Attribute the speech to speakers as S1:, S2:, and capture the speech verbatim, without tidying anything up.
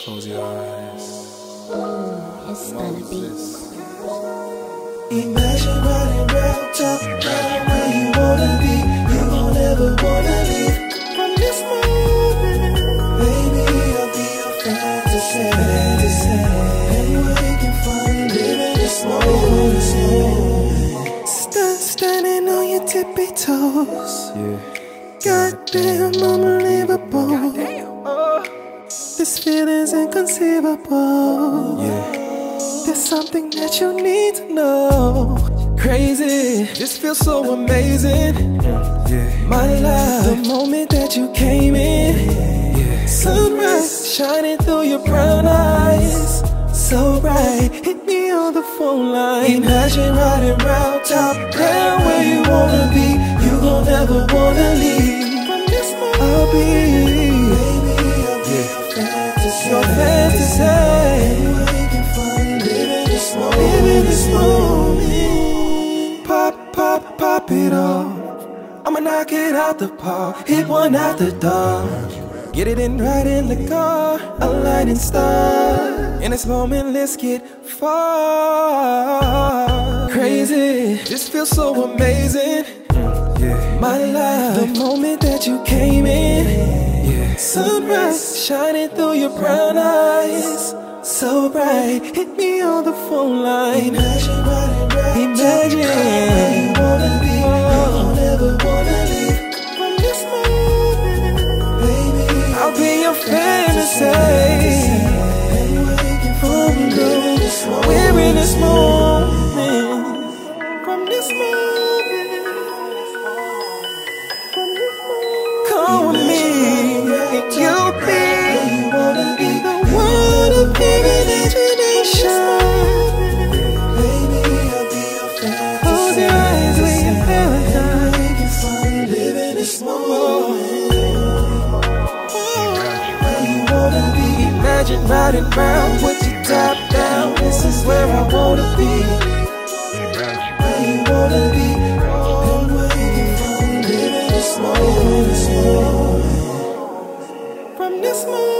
S1: Close your eyes.
S2: It's stunabeatz.
S3: Imagine riding round top, right where you wanna be. You gon' never wanna leave from this moment. Baby, I'll be your fantasy, fantasy. And we can find living this moment. Stand, standing on your tippy toes.
S1: Yeah.
S3: Goddamn, unbelievable. Goddamn. Oh, this feeling's inconceivable.
S1: Yeah.
S3: There's something that you need to know. Crazy, this feels so amazing.
S1: Yeah.
S3: My life, the moment that you came in.
S1: Yeah.
S3: Sunrise shining through your brown eyes. So bright, hit me on the phone line. Imagine riding round top, down where you wanna be. You gon' never wanna leave. From this moment, I'll be, baby, I'll be
S1: Yeah.
S3: your fantasy. Your fantasy. Living this moment. Pop, pop, pop it off. I'ma knock it out the park. Hit one out the door. Get it in right in the car. A lightning star. In this moment, let's get far. Crazy, this feels so amazing.
S1: Yeah.
S3: My life, the moment that you came in.
S1: Yeah.
S3: Sunrise shining through your brown eyes. So bright, hit me on the phone line. Imagine riding round, imagine where you wanna be. You don't ever wanna leave from this moment. Baby, I'll be your fantasy. And we can find living this moment. We're in this moment. From this moment. From this moment. Come with me, and you'll be the one of imagination. Baby, I'll be your fantasy. Close your eyes, we in paradise. We can find living this moment. Where you wanna be? Imagine riding round with your top down. This is where I wanna be. Where you wanna be? And we can find living this moment. From this moment.